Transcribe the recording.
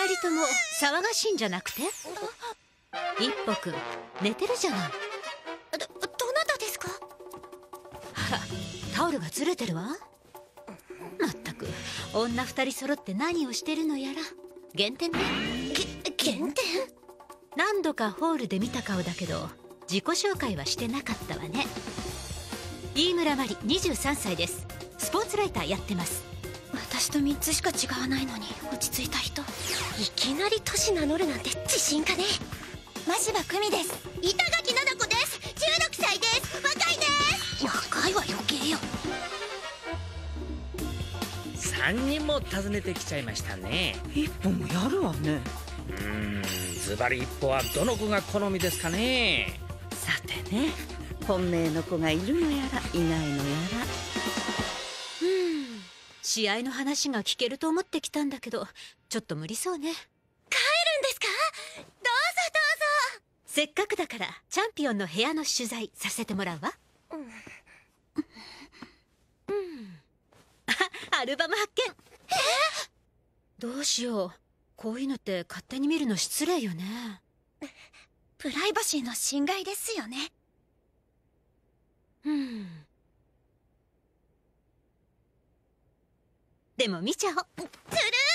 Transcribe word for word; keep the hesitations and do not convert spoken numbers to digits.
二人とも騒がしいんじゃなくて？一歩くん寝てるじゃない。 ど、どなたですか？ あら、タオルがずれてるわ。まったく女二人揃って何をしてるのやら。減点ね。 げ減点？ 何度かホールで見た顔だけど自己紹介はしてなかったわね。飯村真理、にじゅうさんさいです。スポーツライターやってます。 私とみっつしか違わないのに落ち着いた人。いきなり年名乗るなんて自信かね。真柴久美です。板垣菜々子です。じゅうろくさいです。若いです。若いは余計よ。 さんにんも訪ねてきちゃいましたね。 一歩もやるわね。 うーん、ズバリ一歩はどの子が好みですかね。 さてね、本命の子がいるのやらいないのやら。 うん試合の話が聞けると思ってきたんだけどちょっと無理そうね。 帰るんですか？どうぞどうぞ。 せっかくだからチャンピオンの部屋の取材させてもらうわ。うん、うん、あアルバム発見。 え？ どうしよう、こういうのって勝手に見るの失礼よね。 プライバシーの侵害ですよね。 うんでも見ちゃおう。 ずる